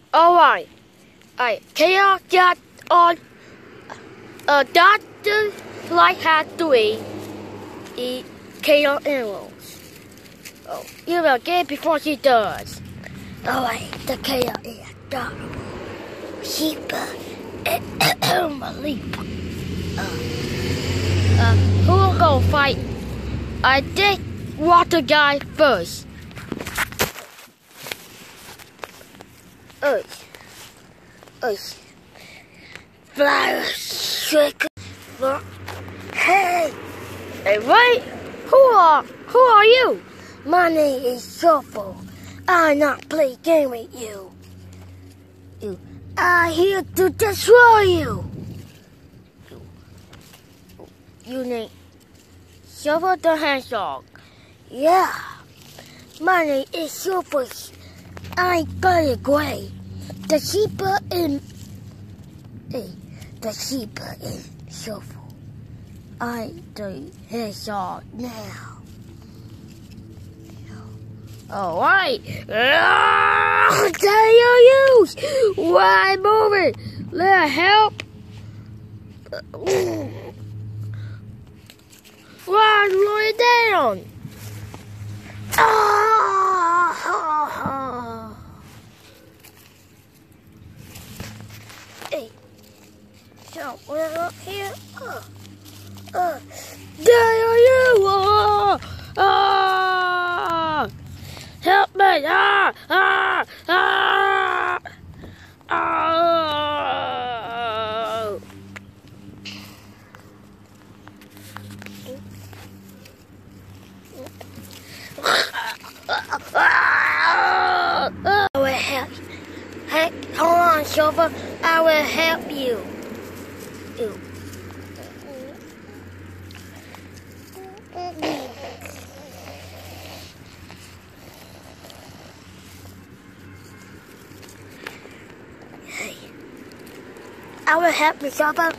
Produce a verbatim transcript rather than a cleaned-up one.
Alright. Alright. Can you get on a doctor like had three eat K O animals? Oh, you will get it before she does. Alright, the K O is adorable. Super unbelievable. Uh, uh, who will go fight? I did water guy first. Oi. Oi. Flower shaker. Hey. Hey, wait. Who are, who are you? My name is Shuffle. I not play game with you. You. I'm here to destroy you. You, you name Shuffle the hedgehog. Yeah. My name is Shuffle. I got it great. The sheep in hey, the sheep in Shuffle. I the hedgehog now. Alright. What do you use? Why move it? Let help. Why slow it down? Oh. Hey. So we're up here. Uh, uh, there you are. Ah. Help me! Ah! Ah! Ah! Oh! I will help you. Hey, hold on, Silver. I will help you. Ew. I will help you, Silver.